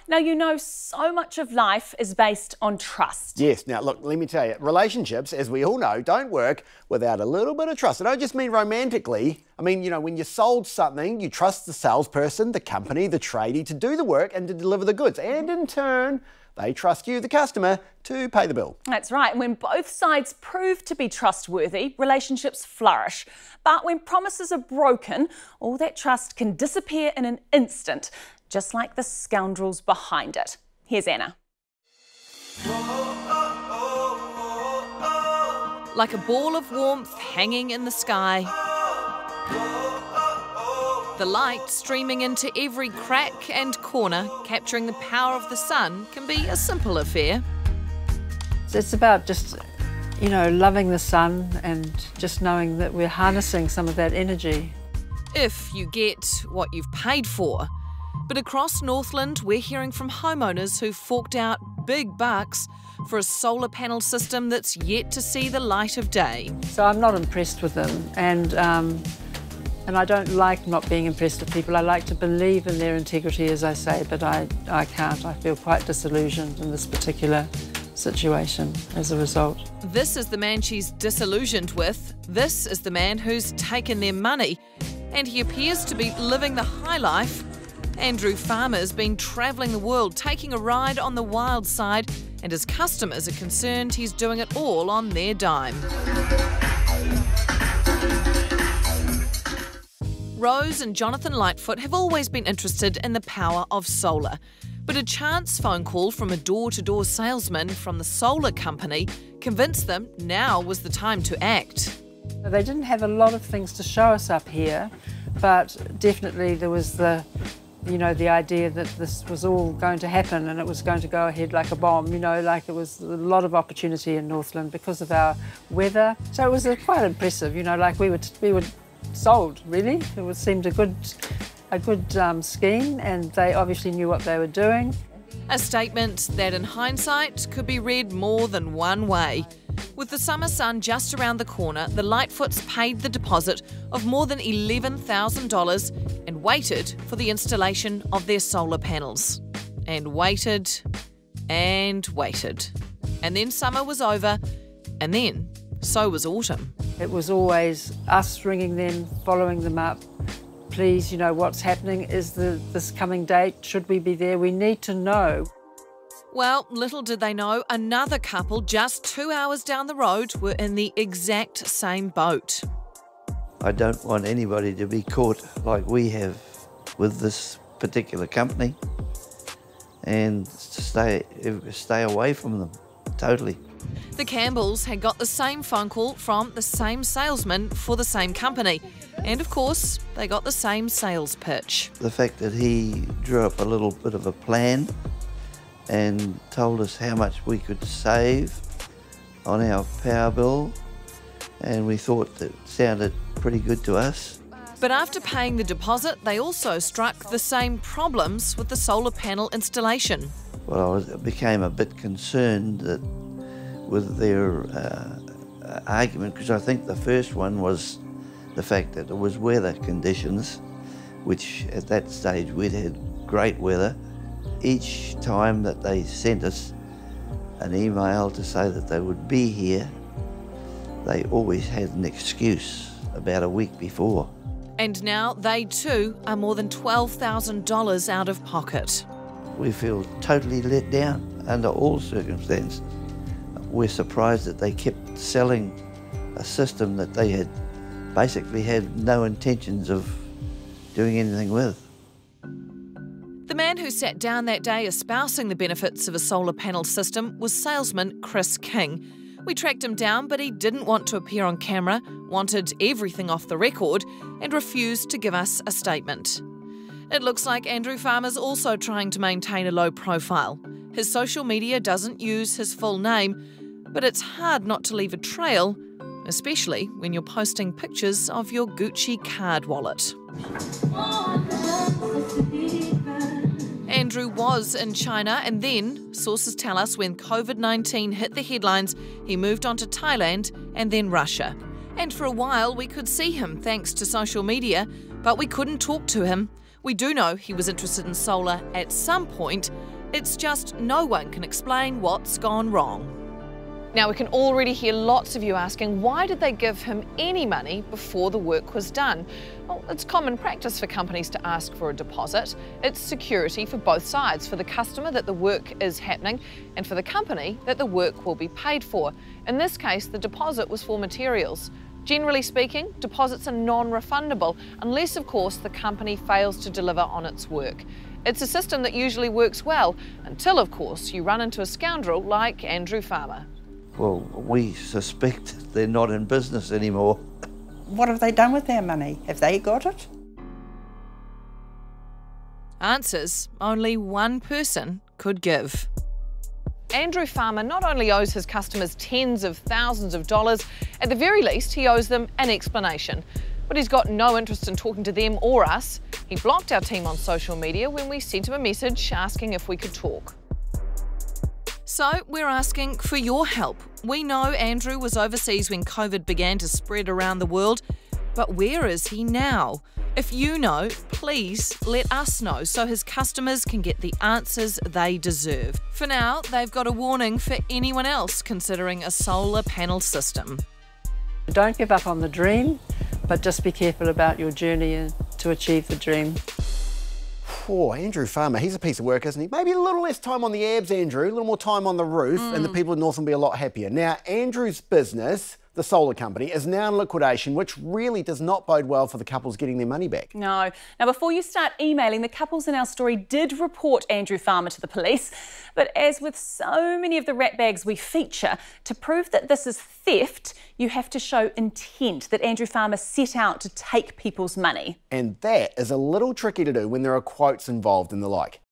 Now, you know, so much of life is based on trust. Yes. Now, look, let me tell you, relationships, as we all know, don't work without a little bit of trust. I don't just mean romantically. I mean, you know, when you sold something, you trust the salesperson, the company, the tradie to do the work and to deliver the goods. And in turn, they trust you, the customer, to pay the bill. That's right. When both sides prove to be trustworthy, relationships flourish. But when promises are broken, all that trust can disappear in an instant, just like the scoundrels behind it. Here's Anna. Like a ball of warmth hanging in the sky, the light streaming into every crack and corner, capturing the power of the sun, can be a simple affair. It's about just, you know, loving the sun and just knowing that we're harnessing some of that energy. If you get what you've paid for. But across Northland, we're hearing from homeowners who've forked out big bucks for a solar panel system that's yet to see the light of day. So I'm not impressed with them, and I don't like not being impressed with people. I like to believe in their integrity, as I say, but I can't. I feel quite disillusioned in this particular situation as a result. This is the man she's disillusioned with. This is the man who's taken their money, and he appears to be living the high life. Andrew Farmer's been travelling the world, taking a ride on the wild side, and his customers are concerned he's doing it all on their dime. Rose and Jonathan Lightfoot have always been interested in the power of solar, but a chance phone call from a door-to-door salesman from the solar company convinced them now was the time to act. They didn't have a lot of things to show us up here, but definitely there was the idea that this was all going to happen and it was going to go ahead like a bomb, you know, like it was a lot of opportunity in Northland because of our weather. So it was quite impressive, you know, like we were sold, really. It seemed a good scheme, and they obviously knew what they were doing. A statement that in hindsight could be read more than one way. With the summer sun just around the corner, the Lightfoots paid the deposit of more than $11,000 and waited for the installation of their solar panels. And waited and waited. And then summer was over, and then so was autumn. It was always us ringing them, following them up. Please, you know, what's happening? Is this coming date? Should we be there? We need to know. Well, little did they know, another couple just 2 hours down the road were in the exact same boat. I don't want anybody to be caught like we have with this particular company, and to stay away from them, totally. The Campbells had got the same phone call from the same salesman for the same company. And of course, they got the same sales pitch. The fact that he drew up a little bit of a plan and told us how much we could save on our power bill, and we thought that sounded pretty good to us. But after paying the deposit, they also struck the same problems with the solar panel installation. Well, I became a bit concerned that with their argument, because I think the first one was the fact that it was weather conditions, which at that stage we'd had great weather. Each time that they sent us an email to say that they would be here, they always had an excuse about a week before. And now they too are more than $12,000 out of pocket. We feel totally let down under all circumstances. We're surprised that they kept selling a system that they had basically had no intentions of doing anything with. The man who sat down that day espousing the benefits of a solar panel system was salesman Chris King. We tracked him down, but he didn't want to appear on camera, wanted everything off the record, and refused to give us a statement. It looks like Andrew Farmer's also trying to maintain a low profile. His social media doesn't use his full name, but it's hard not to leave a trail, especially when you're posting pictures of your Gucci card wallet. Andrew was in China, and then, sources tell us, when COVID-19 hit the headlines, he moved on to Thailand and then Russia. And for a while we could see him thanks to social media, but we couldn't talk to him. We do know he was interested in solar at some point. It's just no one can explain what's gone wrong. Now, we can already hear lots of you asking, why did they give him any money before the work was done? Well, it's common practice for companies to ask for a deposit. It's security for both sides, for the customer that the work is happening and for the company that the work will be paid for. In this case, the deposit was for materials. Generally speaking, deposits are non-refundable, unless, of course, the company fails to deliver on its work. It's a system that usually works well, until, of course, you run into a scoundrel like Andrew Farmer. Well, we suspect they're not in business anymore. What have they done with their money? Have they got it? Answers only one person could give. Andrew Farmer not only owes his customers tens of thousands of dollars, at the very least he owes them an explanation. But he's got no interest in talking to them or us. He blocked our team on social media when we sent him a message asking if we could talk. So we're asking for your help. We know Andrew was overseas when COVID began to spread around the world, but where is he now? If you know, please let us know so his customers can get the answers they deserve. For now, they've got a warning for anyone else considering a solar panel system. Don't give up on the dream, but just be careful about your journey to achieve the dream. Poor Andrew Farmer, he's a piece of work, isn't he? Maybe a little less time on the abs, Andrew, a little more time on the roof, and the people in Northland will be a lot happier. Now, Andrew's business, the solar company, is now in liquidation, which really does not bode well for the couples getting their money back. No. Now, before you start emailing, the couples in our story did report Andrew Farmer to the police. But as with so many of the rat bags we feature, to prove that this is theft, you have to show intent, that Andrew Farmer set out to take people's money. And that is a little tricky to do when there are quotes involved and the like.